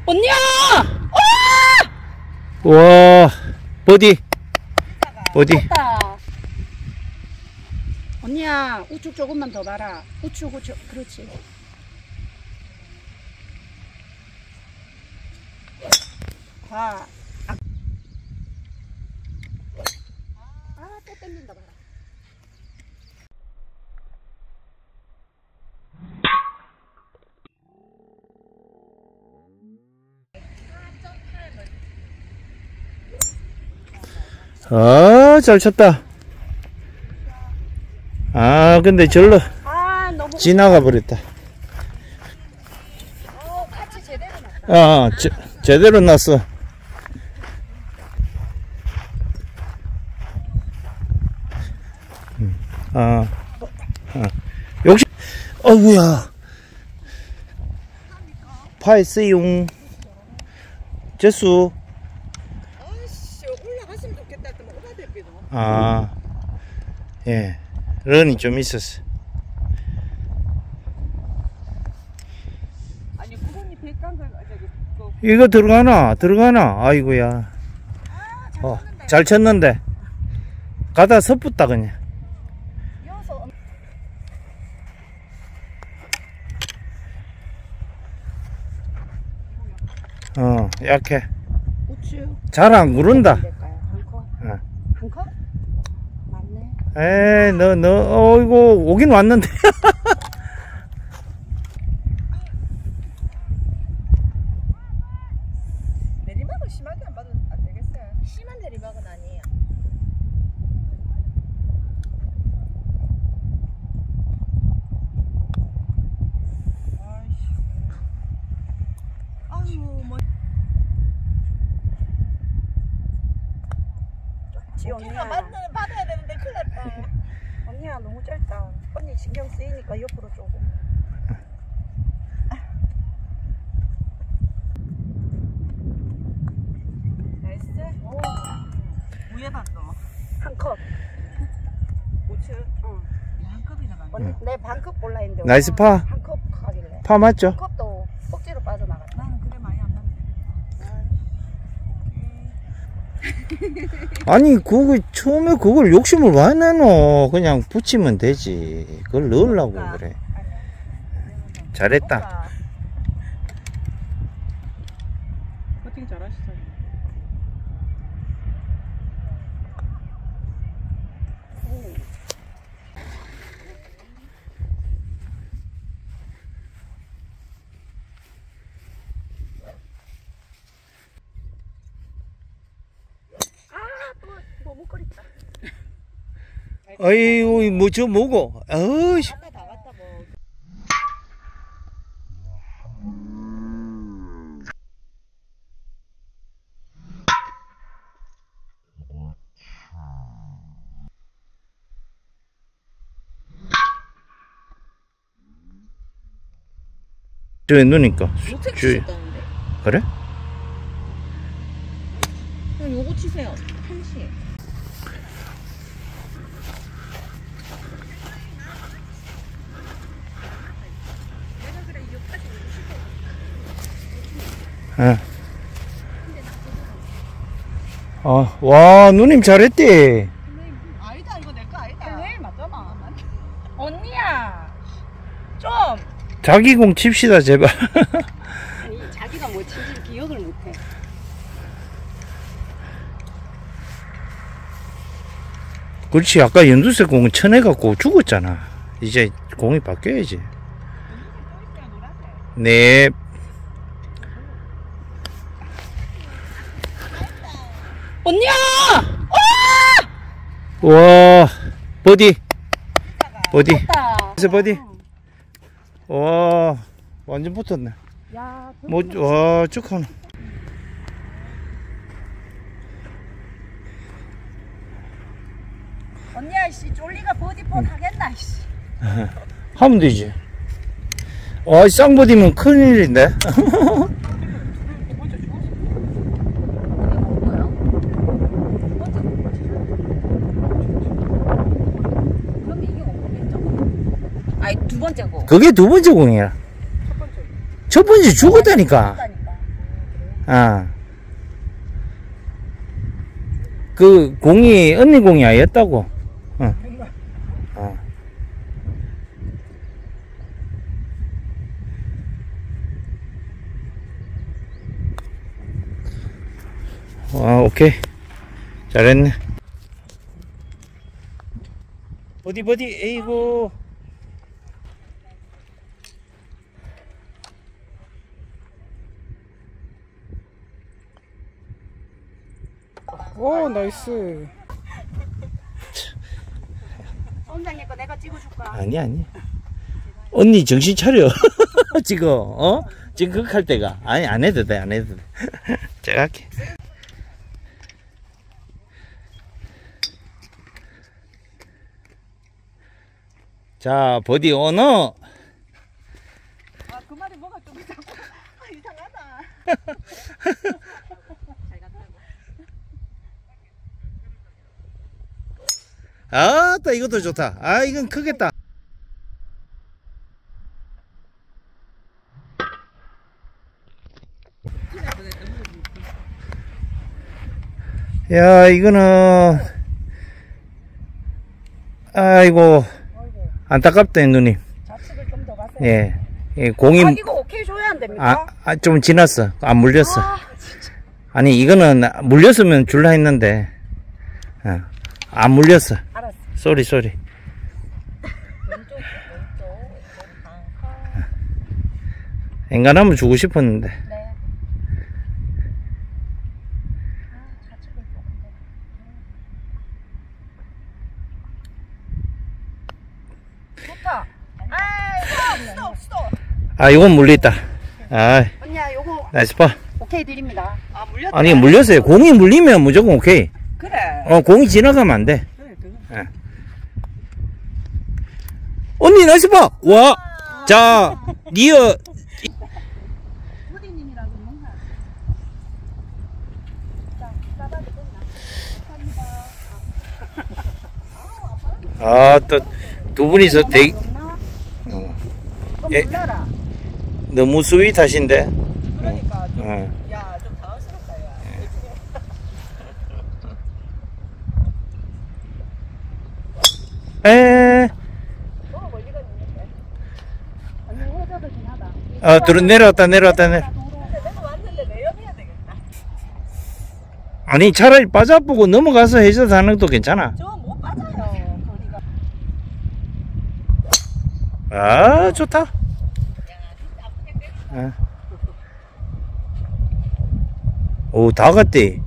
언니야! 와, 버디. 버디. 언니야, 우측 조금만 더 봐라. 우측, 그렇지. 봐. 또 땡긴다, 봐라. 잘 쳤다. 근데 절로 너무 지나가 버렸다. 같이 제대로 났다. 제대로 났어. 역시, 어구야. 파이스용 제수. 올라갔으면 좋겠다. 예. 런이 좀 있었어. 아니, 그분이 백간가 이거 들어가나? 아이고야. 잘 쳤는데. 가다 섣붙다, 그냥. 약해. 잘 안 구른다. 한 컵? 맞네. 이거 오긴 왔는데. 내리막은 심하게 안 봐도 안 되겠어요. 심한 내리막은 아니에요. 아이고, 뭐. 언니야 받아야 되는데 큰일 났다. 언니야 너무 짧다. 언니 신경 쓰이니까 옆으로 조금. 나이스. 위에다 또. 한 컵. 우측. 응. 한 컵이나 반. 언니 내 반컵 볼라 했는데. 나이스 파. 한 컵 가길래. 파 맞죠? 한 컵도 억지로 빠져나갔다. 나는 그래 많이 안 맞네. 아니, 처음에 그걸 욕심을 왜 내노? 그냥 붙이면 되지. 그걸 넣으려고 그래. 잘했다. 퍼팅 잘하시죠. 머뭇거렸다. 아이고, 뭐고? 어이씨. 다 갔다 뭐. 저기 누니까. 그래? 그럼 요거 치세요. 한시. 예. 와, 누님 잘했대. 아니다, 이거 내 거 아니다. 네, 맞잖아. 언니야, 좀. 자기 공 칩시다, 제발. 아니, 자기가 뭐 치지 기억을 못해. 그렇지, 아까 연두색 공은 쳐내갖고 죽었잖아. 이제 공이 바뀌어야지. 네. 언니야! 와, 버디. 그래서 버디. 와, 완전 붙었네. 야, 와, 쭉 하나. 언니야, 씨, 쫄리가 버디폰 하겠나, 씨. 하면 되지. 와, 쌍버디면 큰일인데. 아니, 두 번째 거. 그게 두 번째 공이야. 첫 번째 죽었다니까. 아. 그 공이 언니 공이 아니었다고. 어. 어. 아, 오케이. 잘했네. 어디, 에이구. 오, 나이스. 원장님 거 내가 찍어줄까? 아니. 언니 정신 차려. 지금, 어? 지금 그거 할 때가. 아니, 안 해도 돼. 제가 할게. 자, 버디 오너. 아, 그 말이 뭐가 좀 이상하다. 잘 갔다고. 아따, 이것도 좋다. 아, 이건 크겠다. 야, 이거는, 아이고, 안타깝다, 누님. 좌측을 좀 더 가세요. 예. 예, 공이, 이거 오케이 줘야 안 됩니까? 좀 지났어. 안 물렸어. 진짜. 아니, 이거는 물렸으면 줄라 했는데, 안 물렸어. 알았어. 쏘리. 왼쪽. 엔간하면 주고 싶었는데. 네. 좌측을 조금 더. 좋다. 스톱. 아, 이건 물렸다. 아, 언니야, 요거 나이스 파. 오케이 드립니다. 아, 물렸다. 아니, 물렸어요. 공이 물리면 무조건 오케이. 그래. 공이 지나가면 안 돼. 그래. 예. 언니, 나이스 파! 와! 자, 니어. 후디님이라고 뭔가. 자, 따다리 끝나. 아, 또, 두 분이서 되게, 그럼 예. 몰라라. 너무 스윗하신데? 그러니까 좀, 어. 야, 좀 당황스럽다, 야. 에, 너무 멀리가 있는데. 언니 해저드긴 하다. 내려왔다. 근데 내가 왔는데 내연해야 되겠다. 아니, 차라리 빠져보고 넘어가서 해서 하는 것도 괜찮아. 저 못 빠져요, 거리가. 아, 좋다. 예. 오, 다 갔대.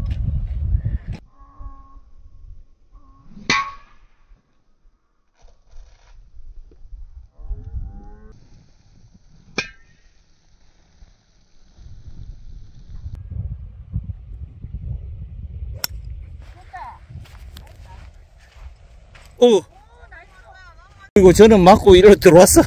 오. 그리고 저는 맞고 이리로 들어왔어.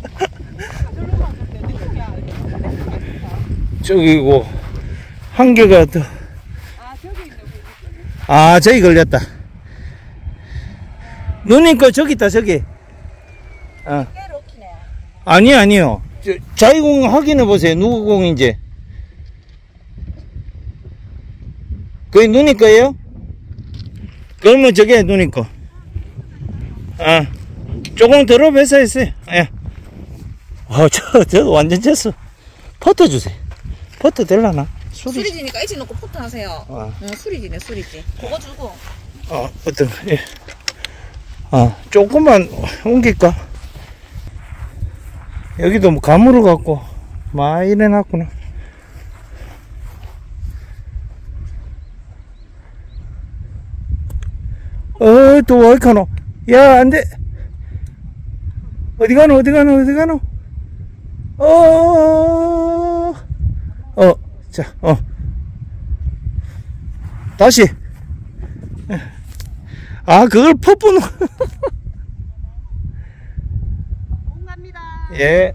저기고 한 개가 더. 아, 저기 걸렸다. 누님 거 저기 있다, 저기. 아니요. 자기 공 확인해 보세요. 누구 공인지. 그게 누님 거예요? 그러면 저게 누님 거. 조금 덜어 뱉어 했어요. 예. 저 완전 쳤어. 퍼터 주세요. 퍼터 될라나? 수리지니까 이치 놓고 포트 하세요. 수리지네, 수리지. 그거 주고. 어떤, 예. 조금만 옮길까? 여기도 뭐 가물을 갖고, 많이 이래놨구나. 또 왜 이렇게 하노? 야, 안 돼. 어디 가노? 자, 다시. 그걸 퍼뿌는. 공 갑니다. 예.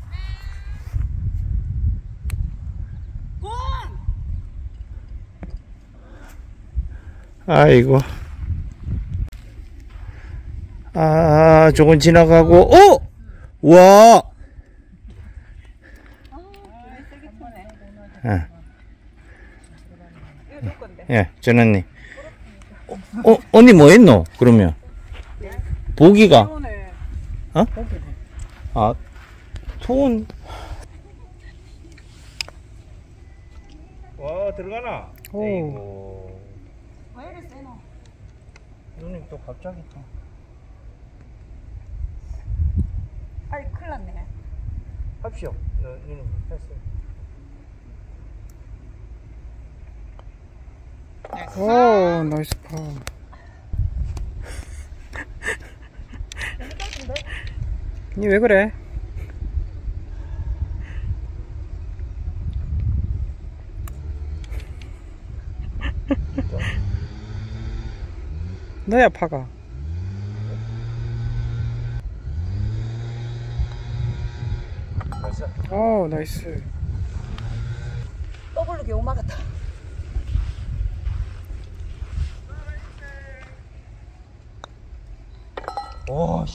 공! 아이고. 조금 지나가고, 와! 예, 전원님. 언니 뭐 했노? 그러면? 보기가? 이거네. 어? 아, 톤. 와, 들어가나? 오. 에이고. 왜 이래 세노? 누님 또 갑자기 또. 아이 큰일 났네. 합시오. 누님 했어요. 오, 나이스 파. 니 왜 그래? 너야 파가. 오, 나이스. 더블로 겨우 막았다. 오,